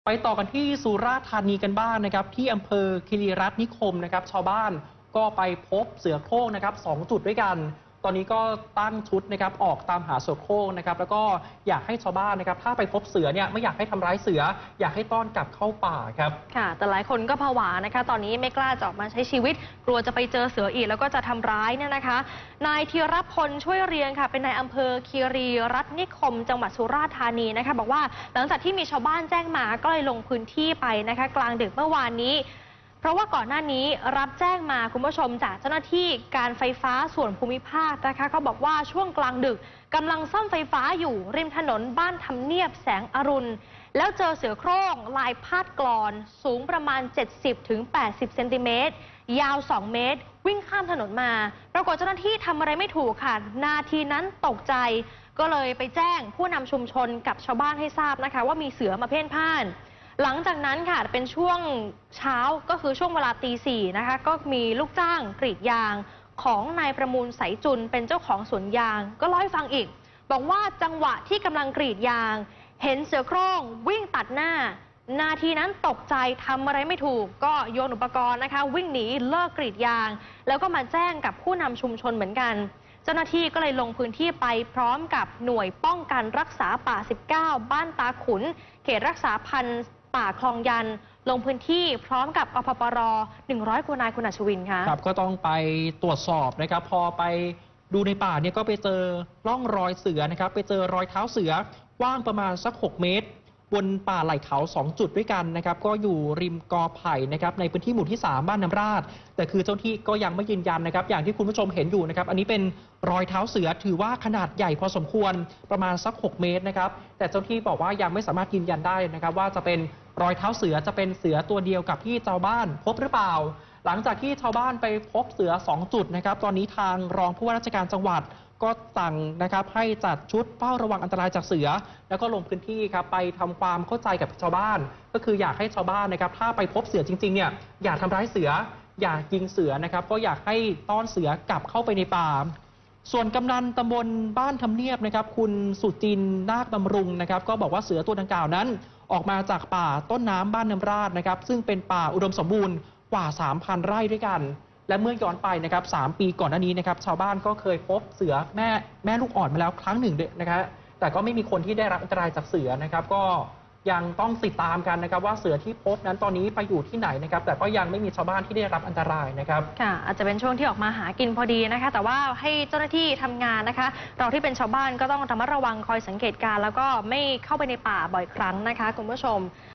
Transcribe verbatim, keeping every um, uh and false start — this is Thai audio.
ไปต่อกันที่สุราษฎร์ธานีกันบ้าง น, นะครับที่อำเภอคีรีรัตน์นิคมนะครับชาวบ้านก็ไปพบเสือโคร่งนะครับสองจุดด้วยกันตอนนี้ก็ตั้งชุดนะครับออกตามหาเสือโคร่งนะครับแล้วก็อยากให้ชาวบ้านนะครับถ้าไปพบเสือเนี่ยไม่อยากให้ทำร้ายเสืออยากให้ต้อนกลับเข้าป่าครับค่ะแต่หลายคนก็ผวานะคะตอนนี้ไม่กล้าจะออกมาใช้ชีวิตกลัวจะไปเจอเสืออีกแล้วก็จะทำร้ายเนี่ยนะคะนายธีรพลช่วยเรียงค่ะเป็นนายอำเภอคีรีรัตน์นิคมจังหวัดสุราษฎร์ธานีนะคะบอกว่าหลังจากที่มีชาวบ้านแจ้งมาก็เลยลงพื้นที่ไปนะคะกลางดึกเมื่อวานนี้เพราะว่าก่อนหน้านี้รับแจ้งมาคุณผู้ชมจากเจ้าหน้าที่การไฟฟ้าส่วนภูมิภาคนะคะเขาบอกว่าช่วงกลางดึกกำลังซ่อมไฟฟ้าอยู่ริมถนนบ้านทำเนียบแสงอรุณแล้วเจอเสือโคร่งลายพาดกลอนสูงประมาณ เจ็ดสิบถึงแปดสิบ เซนติเมตรยาวสองเมตรวิ่งข้ามถนนมาปรากฏเจ้าหน้าที่ทำอะไรไม่ถูกค่ะนาทีนั้นตกใจก็เลยไปแจ้งผู้นำชุมชนกับชาวบ้านให้ทราบนะคะว่ามีเสือมาเพ่นพ่านหลังจากนั้นค่ะเป็นช่วงเช้าก็คือช่วงเวลาตีสี่นะคะก็มีลูกจ้างกรีดยางของนายประมูลสายจุนเป็นเจ้าของสวนยางก็เล่าให้ฟังอีกบอกว่าจังหวะที่กำลังกรีดยางเห็นเสือโคร่งวิ่งตัดหน้านาทีนั้นตกใจทำอะไรไม่ถูกก็โยนอุปกรณ์นะคะวิ่งหนีเลิกกรีดยางแล้วก็มาแจ้งกับผู้นำชุมชนเหมือนกันเจ้าหน้าที่ก็เลยลงพื้นที่ไปพร้อมกับหน่วยป้องกันรักษาป่าสิบเก้าบ้านตาขุนเขตรักษาพันธุ์ป่าคลองยันลงพื้นที่พร้อมกับอพปรหนึ่งร้อยกว่านายคุณอัชวินค่ะครับก็ต้องไปตรวจสอบนะครับพอไปดูในป่าเนี่ยก็ไปเจอร่องรอยเสือนะครับไปเจอรอยเท้าเสือกว้างประมาณสักหกเมตรบนป่าไหล่เขาสองจุดด้วยกันนะครับก็อยู่ริมกอไผ่นะครับในพื้นที่หมู่ที่สามบ้านน้ำราดแต่คือเจ้าที่ก็ยังไม่ยืนยันนะครับอย่างที่คุณผู้ชมเห็นอยู่นะครับอันนี้เป็นรอยเท้าเสือถือว่าขนาดใหญ่พอสมควรประมาณสักหกเมตรนะครับแต่เจ้าที่บอกว่ายังไม่สามารถยืนยันได้นะครับว่าจะเป็นรอยเท้าเสือจะเป็นเสือตัวเดียวกับที่ชาวบ้านพบหรือเปล่าหลังจากที่ชาวบ้านไปพบเสือสองจุดนะครับตอนนี้ทางรองผู้ว่าราชการจังหวัดก็สั่งนะครับให้จัดชุดเฝ้าระวังอันตรายจากเสือแล้วก็ลงพื้นที่ครับไปทำความเข้าใจกับชาวบ้านก็คืออยากให้ชาวบ้านนะครับถ้าไปพบเสือจริงๆเนี่ยอย่าทำร้ายเสืออย่ายิงเสือนะครับก็อยากให้ต้อนเสือกลับเข้าไปในป่าส่วนกำนันตำบลบ้านทำเนียบนะครับคุณสุจินนาคบำรุงนะครับก็บอกว่าเสือตัวดังกล่าวนั้นออกมาจากป่าต้นน้ำบ้านน้ำราดนะครับซึ่งเป็นป่าอุดมสมบูรณ์กว่า สามพัน ไร่ด้วยกันและเมื่อย้อนไปนะครับสามปีก่อนหน้านี้นะครับชาวบ้านก็เคยพบเสือแม่แม่ลูกอ่อนมาแล้วครั้งหนึ่งนะครับแต่ก็ไม่มีคนที่ได้รับอันตรายจากเสือนะครับก็ยังต้องติดตามกันนะครับว่าเสือที่พบนั้นตอนนี้ไปอยู่ที่ไหนนะครับแต่ก็ยังไม่มีชาวบ้านที่ได้รับอันตรายนะครับค่ะอาจจะเป็นช่วงที่ออกมาหากินพอดีนะคะแต่ว่าให้เจ้าหน้าที่ทำงานนะคะเราที่เป็นชาวบ้านก็ต้องระมัดระวังคอยสังเกตการณ์แล้วก็ไม่เข้าไปในป่าบ่อยครั้งนะคะคุณผู้ชม